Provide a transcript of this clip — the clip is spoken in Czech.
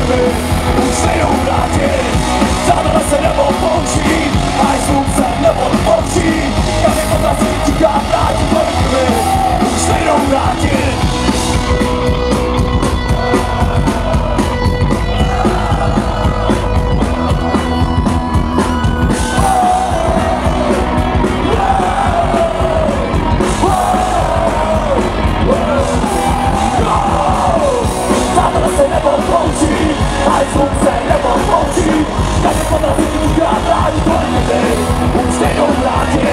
my už nejdou vrátit. Přátelé se nepodpoří, a slunce nepodpoří. Tady podrazí čeká vrátit tvoji my už nejdou vrátit. Slunce nepodpoří, tady podrazí čeká vrátit tvoji my už nejdou vrátit.